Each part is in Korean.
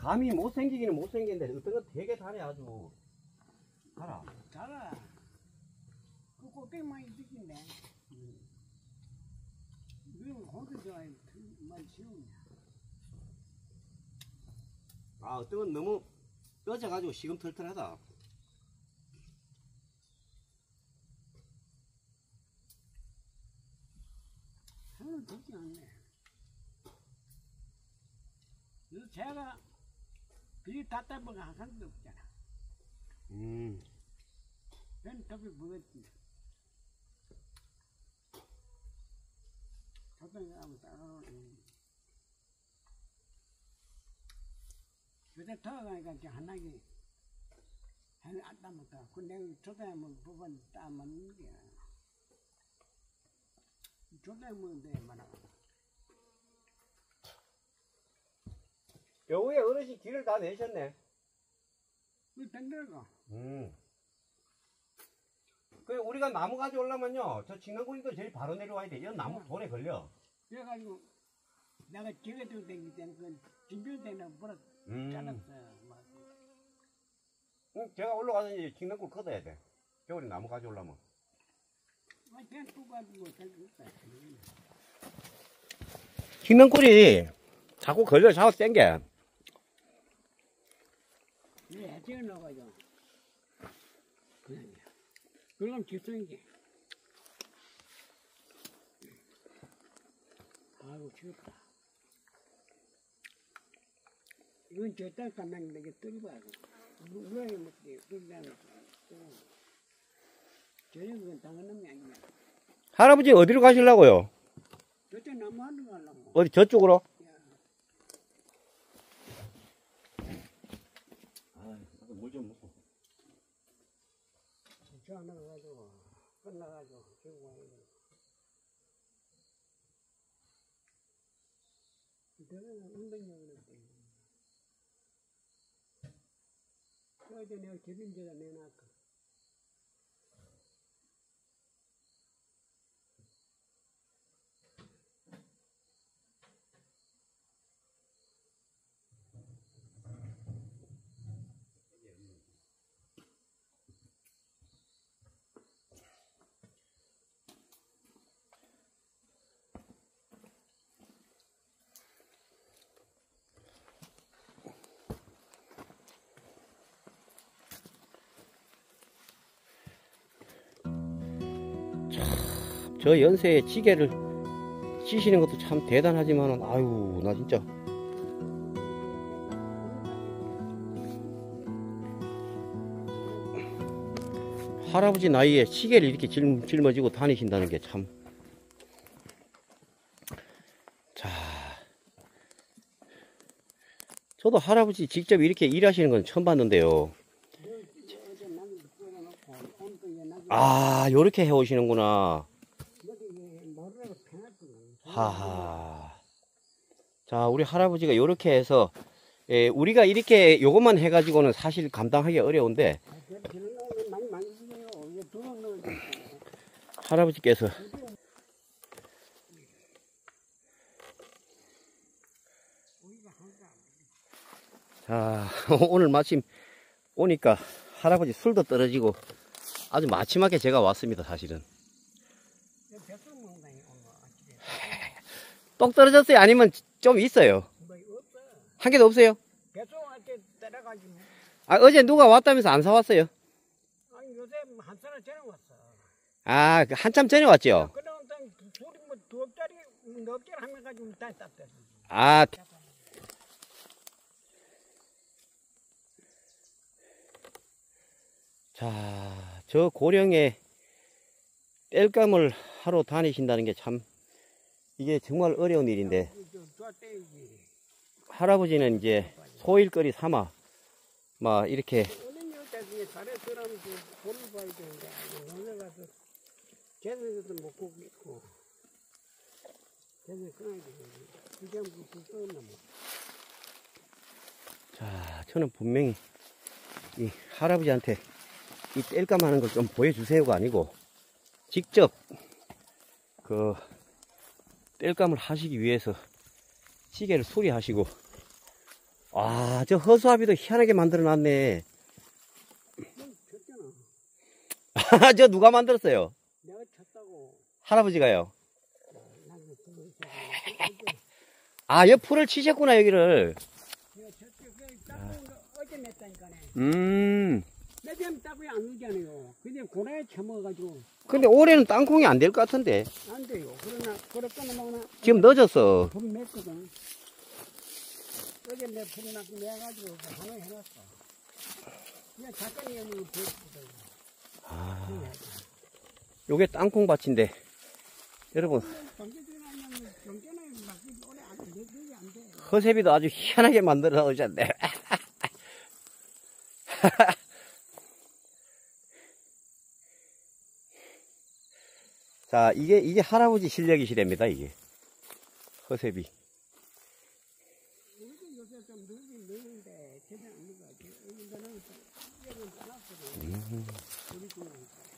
감이 못생기기는 못생기는데 어떤 건 되게 잘해 아주. 알아. 잘아. 그 꽃게만 있긴데. 이거 고기 좋아해. 많이 쉬우냐. 아 어떤 건 너무 뼈져가지고 시금털털하다. 하나 덥지 않네. 그래서 제가 비리 답답한 한 도 없잖아. 난 답이 뭐겠지. 답답이 하면 따라오네. 그때 터가니까 이제 하나기 하나 안 따먹다. 그 내가 조사하면 부분 따먹는 게 조사하면 돼 말아. 여우에 어르신 길을 다 내셨네. 그 댕겨가. 그 우리가 나무 가져오려면요, 저 진강군이도 제일 바로 내려와야 돼. 이 나무 돌에 걸려. 그래가지고 내가 집에 들고 다닐 때는 그 진bil 때는 버릇 잘랐어. 제가 올라가서 이제 진강군 걷어야 돼. 겨울에 나무 가져오려면. 그냥 뚜가지고 댕겼다. 진강군이 자꾸 걸려 잡아 당겨. 네, 해지어 넣어가지고 그냥 그럼 집성이지. 아이고 죽었다. 이건 저딸 간다는데 이게 뚫어봐야 우라에 먹지 뚫다는 저녁은 당한 놈이 아니야. 할아버지 어디로 가시려고요? 저쪽 나무 하러 가려고. 어디 저쪽으로? 물 좀 먹고. 저 하나 가지고 끝나가지고 저거 와야 돼. 내가 운동력을 했대. 어제 내가 개빈제가 내놨고. 저 연세에 지게를 찌시는 것도 참 대단하지만은 아유 나 진짜 할아버지 나이에 시계를 이렇게 짊어지고 다니신다는 게 참. 자, 저도 할아버지 직접 이렇게 일하시는 건 처음 봤는데요. 아, 요렇게 해 오시는구나. 하하. 자, 우리 할아버지가 요렇게 해서, 우리가 이렇게 요것만 해가지고는 사실 감당하기 어려운데, 할아버지께서 자, 오늘 마침 오니까 할아버지 술도 떨어지고 아주 마침하게 제가 왔습니다. 사실은 똑 떨어졌어요? 아니면 좀 있어요? 한 개도 없어요? 아, 어제 누가 왔다면서 안 사왔어요? 아니 요새 한 사람 전에 왔어. 아, 한참 전에 왔죠? 그다음 둘이 뭐 두억짜리 넉개를 하면 가지고 다 땄대. 아, 자, 저 고령에 땔감을 하러 다니신다는 게 참, 이게 정말 어려운 일인데, 할아버지는 이제 소일거리 삼아, 막 이렇게. 걔네들도 먹고 있고, 걔네 끊어야 되겠네. 자, 저는 분명히 이 할아버지한테 이 땔감 하는 걸 좀 보여주세요가 아니고, 직접 그 땔감을 하시기 위해서 시계를 수리하시고, 아, 저 허수아비도 희한하게 만들어 놨네. 쳤잖아. 저 누가 만들었어요? 내가 쳤다고. 할아버지가요. 나는 그거 아, 옆 풀을 치셨구나, 여기를. 내가 쳤지. 그 땅콩 어제 냈다니까네. 매점 땅콩이 안 넣잖아요. 근데 고라에 쳐먹어가지고 근데 올해는 땅콩이 안 될 것 같은데. 안 돼요. 그러나 그렇거나 뭐나 지금 늦었어. 분 냈거든. 어제 내 분막 내가지고 하나 해놨어. 그냥 작가님 형님 보였거든. 아, 요게 땅콩밭인데. 여러분, 허세비도 아주 희한하게 만들어 놓으셨네. 자, 이게 할아버지 실력이시랍니다, 이게. 허세비. 요새 좀 늘긴 늘는데 제대로 안 늘어. 이거는 좀 떠났거든. 우리 중에.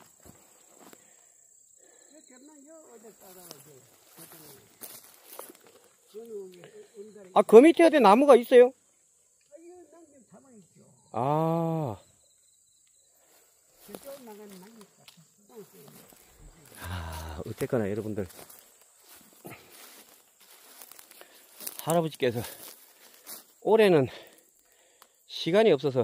어제 따라가지. 아, 그 밑에 나무가 있어요? 이거 남들 잡아있죠. 아. 저쪽 나가는 나무 있어. 아, 어쨌거나 여러분들. 할아버지께서 올해는 시간이 없어서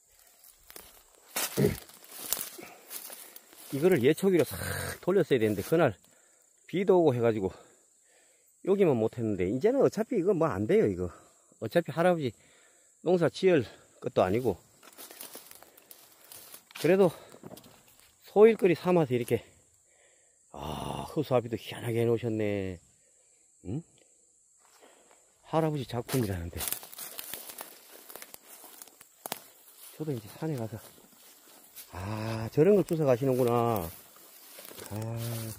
이거를 예초기로 싹 돌렸어야 되는데 그날 비도 오고 해가지고 여기만 못했는데 이제는 어차피 이거 뭐 안 돼요. 이거 어차피 할아버지 농사 지을 것도 아니고 그래도 소일거리 삼아서 이렇게 허수아비도 희한하게 해놓으셨네. 응? 할아버지 작품이라는데 저도 이제 산에 가서 저런 걸 주워 가시는구나. 참.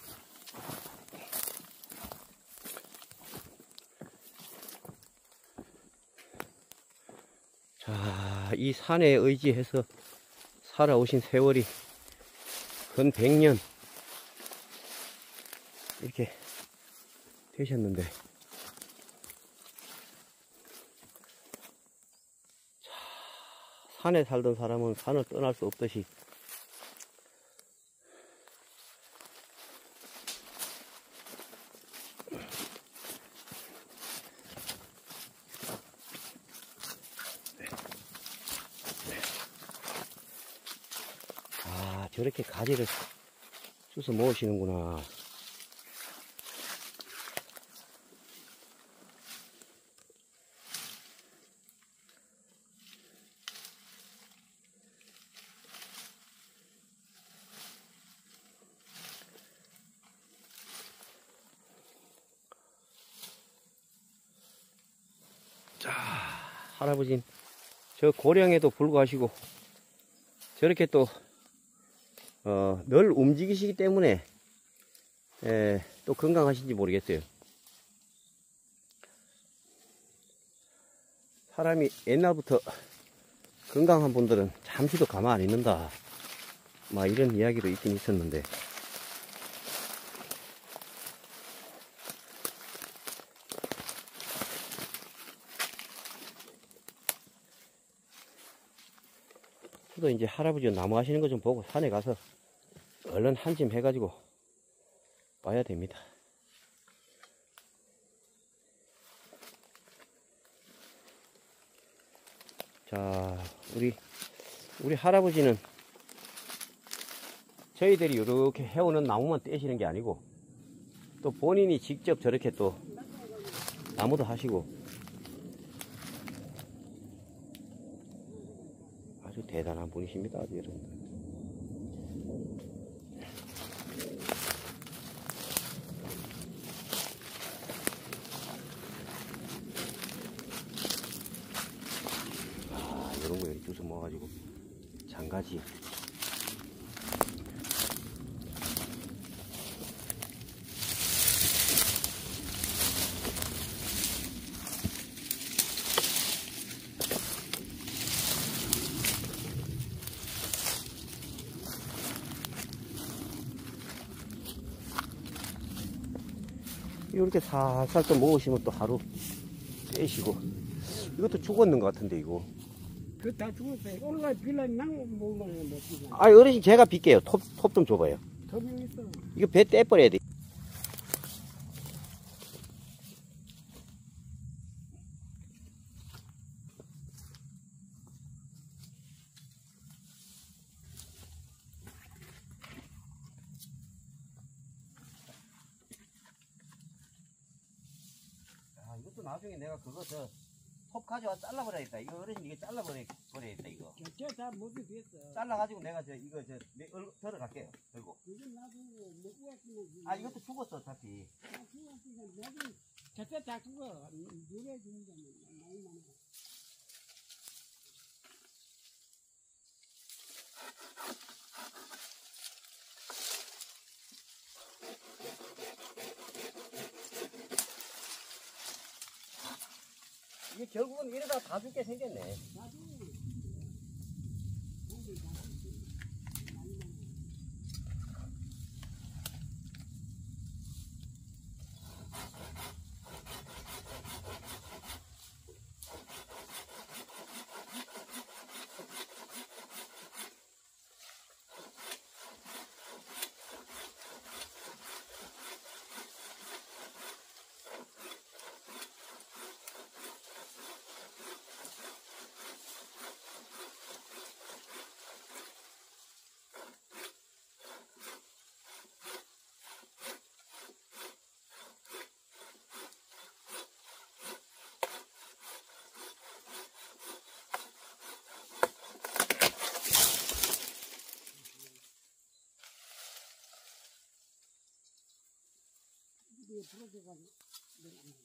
자, 이 산에 의지해서 살아오신 세월이 근 100년 이렇게 되셨는데 산에 살던 사람은 산을 떠날 수 없듯이 저렇게 가지를 쑤서 모으시는구나. 자, 할아버진 저 고령에도 불구하시고 저렇게 또 늘 움직이시기 때문에 또 건강하신지 모르겠어요. 사람이 옛날부터 건강한 분들은 잠시도 가만 안 있는다 막 이런 이야기도 있긴 있었는데 저도 이제 할아버지가 나무 하시는 거 좀 보고 산에 가서 얼른 한짐 해가지고 와야 됩니다. 자, 우리 할아버지는 저희들이 이렇게 해오는 나무만 떼시는 게 아니고 또 본인이 직접 저렇게 또 나무도 하시고 아주 대단한 분이십니다. 아주 여러분들. 이런 거 이렇게 주워 모아가지고 장가지 이렇게 살살 또 모으시면 또 하루 빼시고 이것도 죽었는 것 같은데, 이거. 그 다 죽었어요. 올라 빌라 난 몸을 못 비가. 아, 어르신 제가 빌게요. 톱 좀 줘봐요. 더비 있어. 이거 배 떼버려야 돼. 아, 이것도 나중에 내가 그거 톱 가져와 잘라버려야겠다. 이거 어르신 이거 잘라버려야겠다, 이거. 저다 모두 됐어. 잘라가지고 내가 이거 들어갈게요. 들고. 이건 나도 못 구했으면. 아, 이것도 죽었어, 어차피. 죽었으니까 내가 저때 다 죽어. 누래 주는 거는 많이 많아. 이게 결국은 이러다 다 죽게 생겼네. 나도 이게 부러져가지고 내가 안 돼.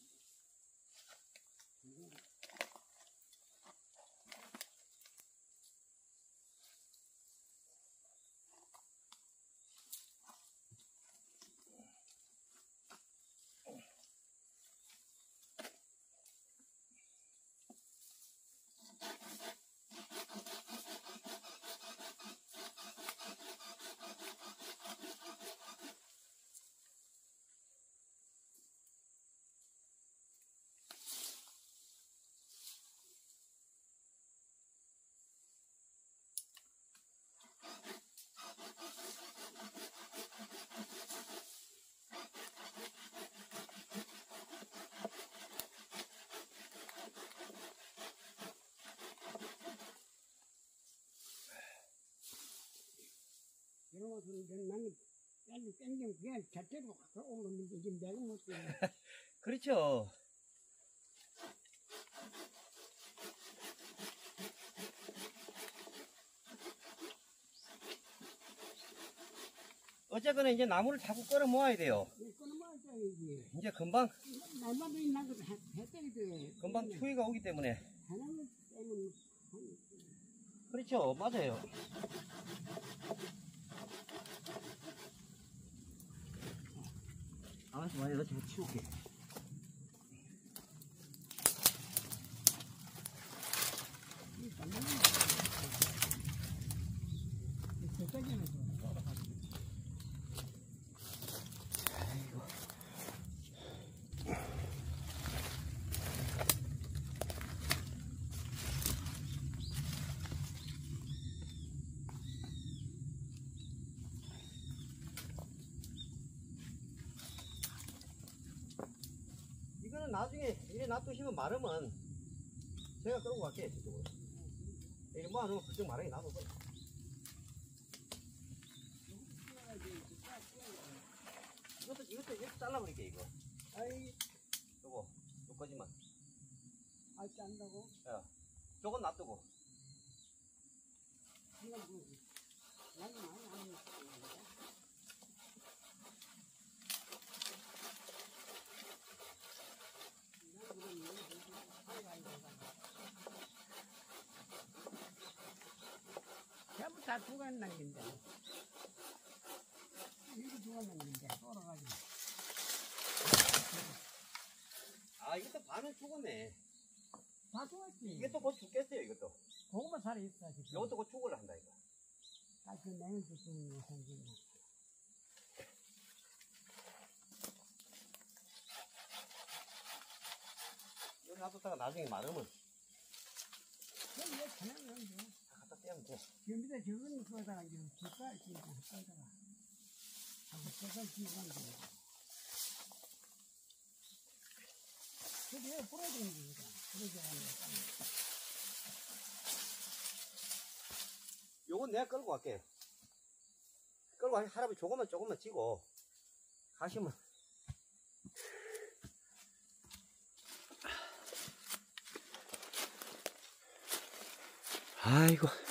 이런 것은 나는 빨리 땡기면 그냥 자체로 오면 이제 내가 못 돼. 그렇죠. 어쨌거나 이제 나무를 자꾸 끌어 모아야 돼요. 끊어먹어야지. 이제 금방 날마다 있는 거 해ጠ기 돼. 금방 추위가 오기 때문에. 하나는 때문에 그렇죠. 맞아요. 알았어, 내가 제가 치울게. 이거는 나중에 이래 놔두시면 마르면 제가 끌고 갈게요, 저쪽으로. 이거 모아놓으면 그쪽 마르게 놔둬. 이것도 잘라버릴게, 이거. 아이, 요거지만. 아, 짠다고? 야, 저건 놔두고. 그냥 뭐, 나는 많이 안 했어. 전부 다 두간 남긴데. 이거 두간 남긴데, 썰어가지고. 아, 이것도 반은 죽었네. 다 죽었지. 이게 또 곧 죽겠어요, 이것도. 고구마 살이 있어, 지금. 이것도 곧 죽으려 한다, 이거. 아, 그 냉을 뜯는 거 생기네. 이거는 놔뒀다가 나중에 마르면 그럼 이제 그냥 그런데. 갖다 떼면 돼. 저 밑에 적은 거다가 이제 뒷갈 끼고 헛갈다가 하고 뒷갈 끼고 가는 거야. 그게 부러지는 거니까. 부러져가는 거. 요건 내가 끌고 갈게. 끌고 할아버지 조금만 찌고 가시면. 아이고.